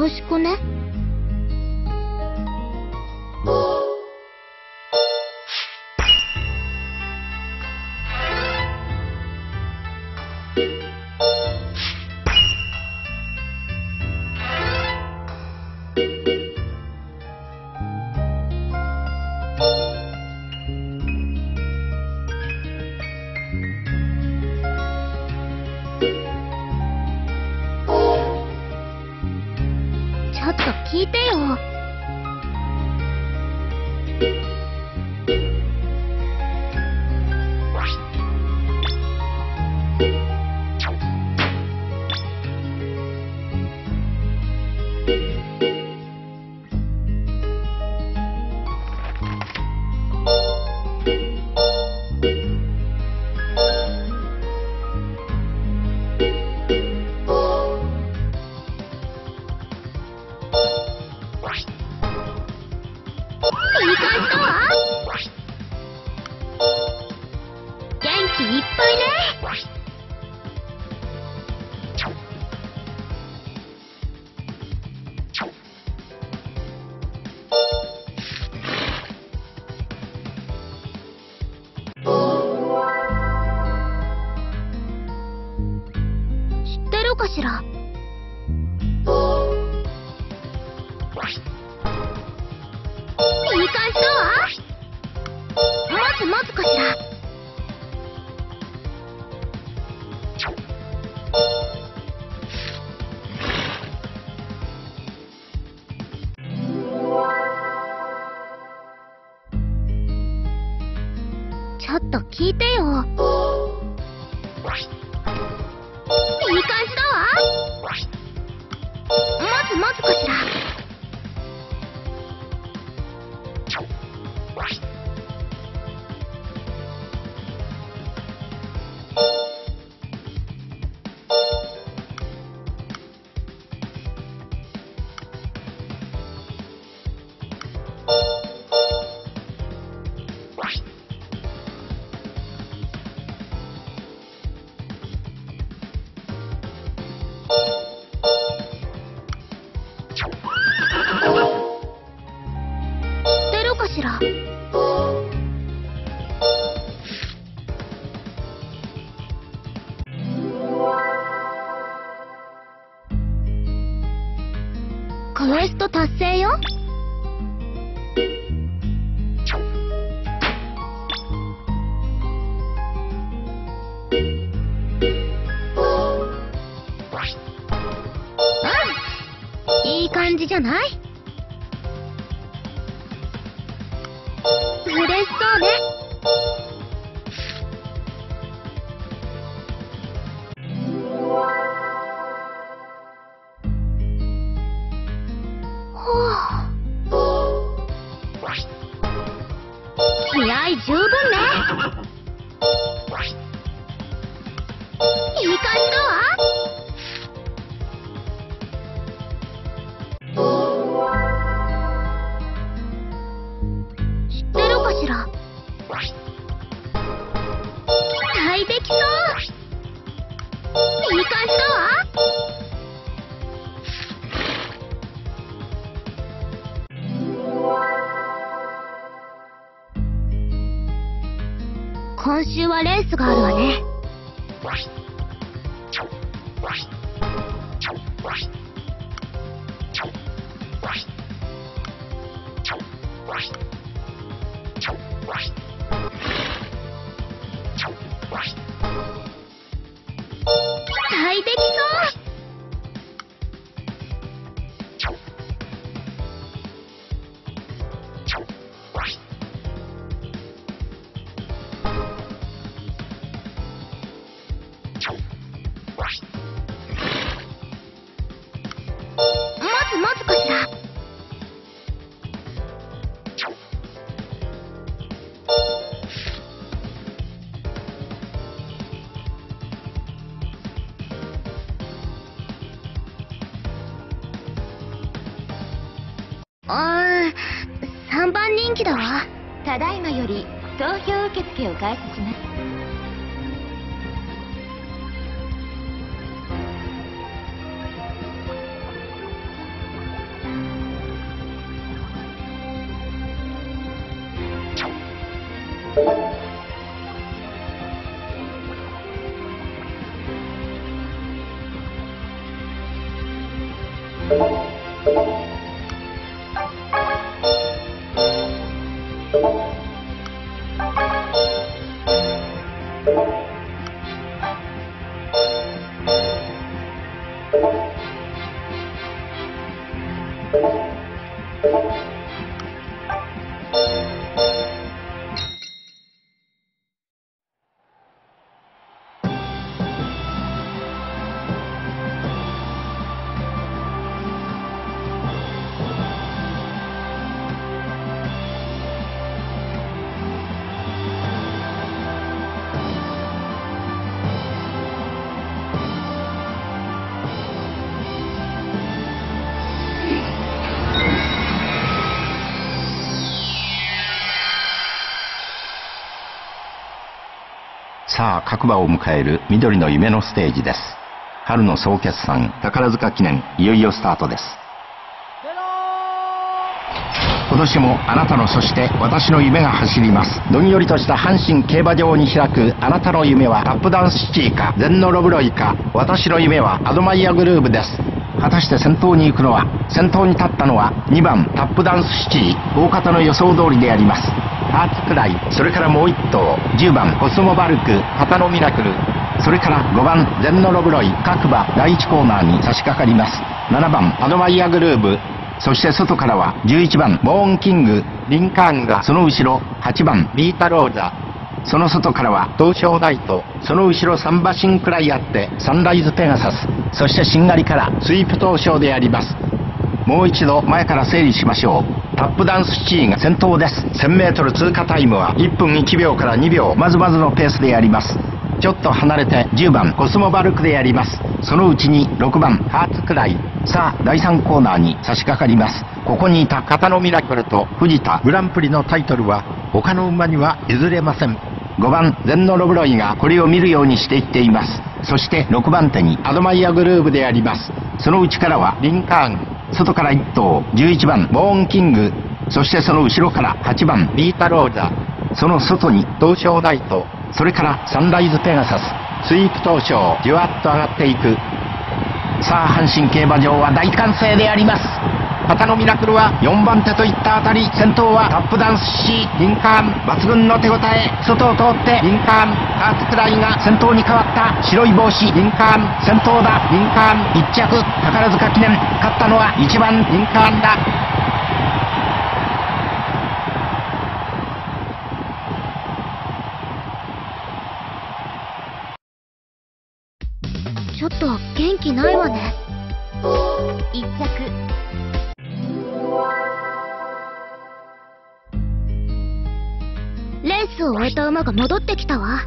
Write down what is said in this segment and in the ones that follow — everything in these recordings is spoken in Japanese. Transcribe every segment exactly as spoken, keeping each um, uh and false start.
ろしくね。ちょっと聞いてよ。いい感じだわ。元気いっぱいね。知ってるかしら。いい感じだわ。待つ待つかしら。ちょっと聞いてよ。いい感じだわ。待つ待つかしら。かしら。クエスト達成よ。うん、いい感じじゃない？嬉しそうね。ほう。気合い十分ね。いい感じだわ。しら。期待できそう。いい感じだわ。今週はレースがあるわね。期待できそう。待つ待つかしら。あー、さんばん人気だわ。 ただいまより投票受付を開始します。 さあ各馬を迎える緑の夢のステージです。春の総決算宝塚記念、いよいよスタートです。今年もあなたの、そして私の夢が走ります。どんよりとした阪神競馬場に開くあなたの夢はタップダンスシティかゼンノロブロイか。私の夢はアドマイヤグルーヴです。果たして先頭に行くのは、先頭に立ったのはにばんタップダンスシティ。大方の予想通りであります。ハーツクライ、それからもういっ頭じゅうばんコスモバルク、旗のミラクル、それからごばんゼンノロブロイ。各馬だいいちコーナーに差し掛かります。ななばんアドマイヤグルーヴ、そして外からはじゅういちばんボーンキング、リンカーンがその後ろ、はちばんビータローザ、その外からは東証ナイト、その後ろさん馬身くらいあってサンライズペガサス、そしてしんがりからスイープ東証であります。もう一度前から整理しましょう。タップダンスシティが先頭です。 せんメートル 通過タイムはいっぷんいちびょうからにびょう、まずまずのペースであります。ちょっと離れてじゅうばんコスモバルクであります。そのうちにろくばんハーツクライ。さあだいさんコーナーに差し掛かります。ここにいた型のミラクルと藤田グランプリのタイトルは他の馬には譲れません。ごばんゼンノロブロイがこれを見るようにしていっています。そしてろくばん手にアドマイヤグルーヴであります。その内からはリンカーン、外からいっ頭じゅういちばんボーンキング、そしてその後ろからはちばんビータローザ、その外に東証ナイト、それからサンライズペガサス、スイープ東証、じわっと上がっていく。さあ阪神競馬場は大歓声であります。旗のミラクルはよんばん手といったあたり、先頭はタップダンスシー、リンカーン抜群の手応え、外を通ってリンカーン、ハーツクライが先頭に変わった。白い帽子リンカーン先頭だ。リンカーンいっ着、宝塚記念、勝ったのはいちばんリンカーンだ。 ちょっと元気ないわね。 一着レースを終えた馬が戻ってきたわ。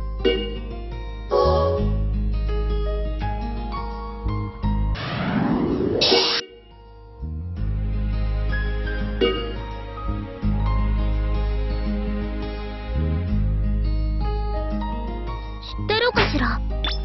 知ってるかしら。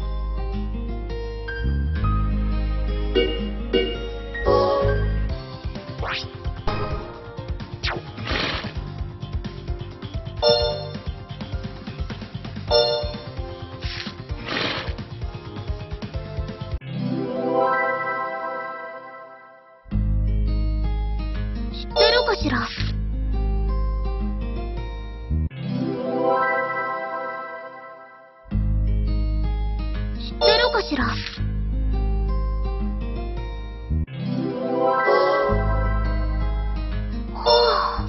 知ってるかしら。知ってるかしら。はあ。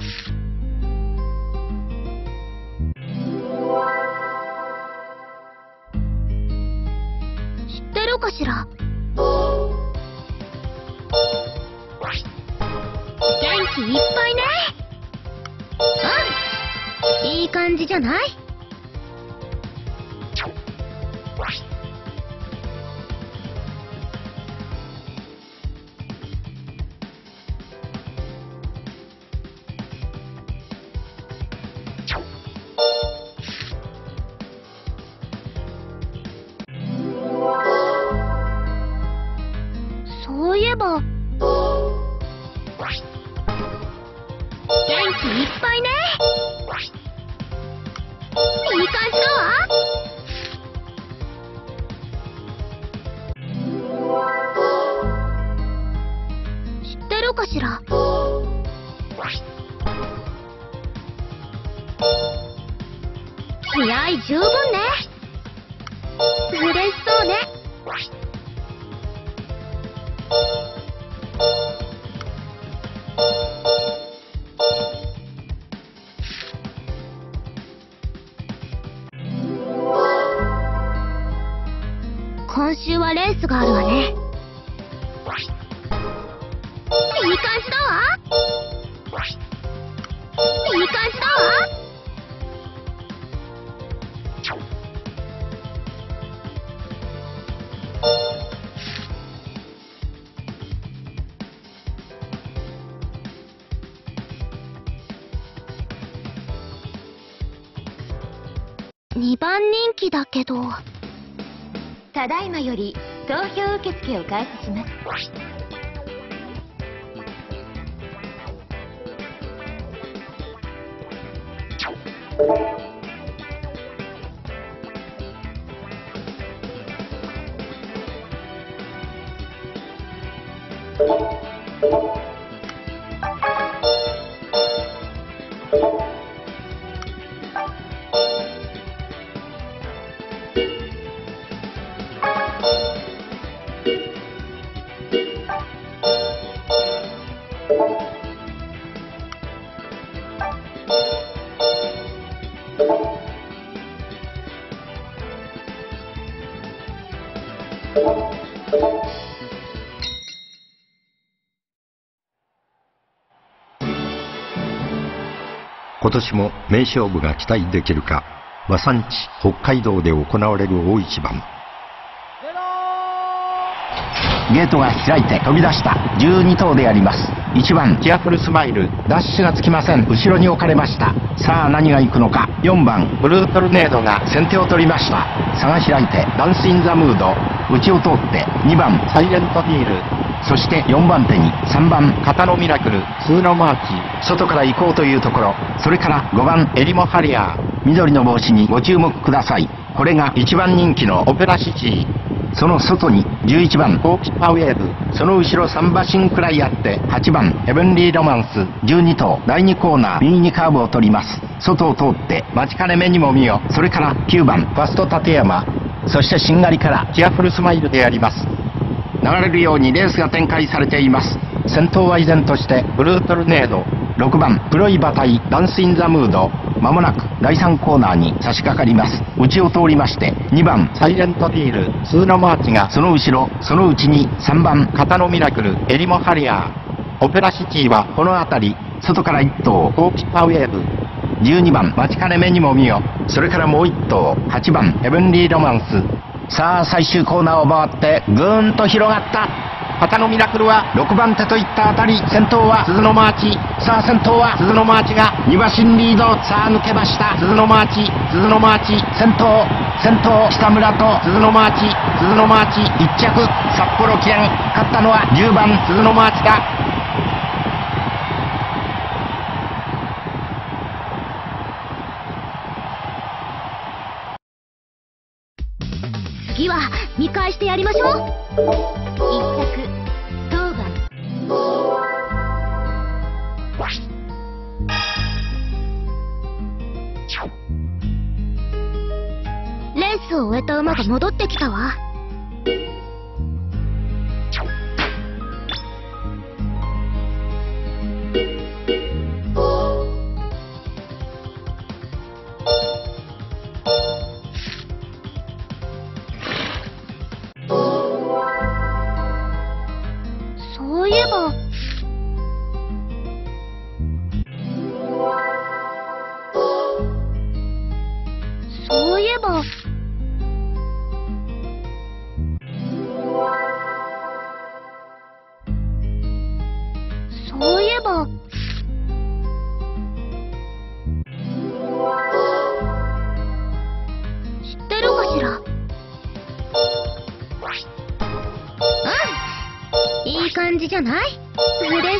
知ってるかしら。元気いっぱいね。うん、いい感じじゃない？そういえば元気いっぱいね。 るかしら。気合十分ね。嬉しそうね。今週はレースがあるわね。いい感じだわ。いい感じだわ。にばん人気だけど。 ただいまより投票受付を開始します。 今年も名勝負が期待できるか。和産地北海道で行われる大一番。ゲートが開いて飛び出したじゅうに頭であります。いちばんティアフルスマイル、ダッシュがつきません。後ろに置かれました。さあ何が行くのか。よんばんブルートルネードが先手を取りました。差が開いてダンスインザムード、内を通ってにばんサイレントフィール、そしてよんばん手にさんばん肩のミラクル、ツーのマーチ、外から行こうというところ。それからごばんエリモハリアー、緑の帽子にご注目ください。これがいちばん人気のオペラシティ。その外にじゅういちばんコーキパウェーブ、その後ろさん馬身くらいあってはちばんヘブンリーロマンス、じゅうに頭だいにコーナー右にカーブを取ります。外を通って待ちかね目にも見よ。それからきゅうばんファスト立山、そしてしんがりからティアフルスマイルであります。流れるようにレースが展開されています。先頭は依然としてブルートルネード、ろくばん黒い馬体ダンスインザムード、まもなくだいさんコーナーに差し掛かります。内を通りましてにばんサイレントフィール、ツーのマーチがその後ろ、その内にさんばん肩のミラクル、エリモハリアー、オペラシティはこの辺り、外からいっ頭コーキパウェーブ、じゅうにばん待ちかね目にも見よ。それからもういっ頭はちばんヘブンリーロマンス。さあ最終コーナーを回ってぐーんと広がった。旗のミラクルはろくばん手といったあたり。先頭は鈴のマーチ。さあ先頭は鈴のマーチがに馬身リード。さあ抜けました鈴のマーチ。鈴のマーチ先頭、先頭北村と鈴のマーチ、鈴のマーチいっ着札幌記念。勝ったのはじゅうばん鈴のマーチだ。 次は見返してやりましょう。 一着当番。 レースを終えた馬が戻ってきたわ。そういえばそういえばそういえば知ってるかしら。うん、いい感じじゃない？嬉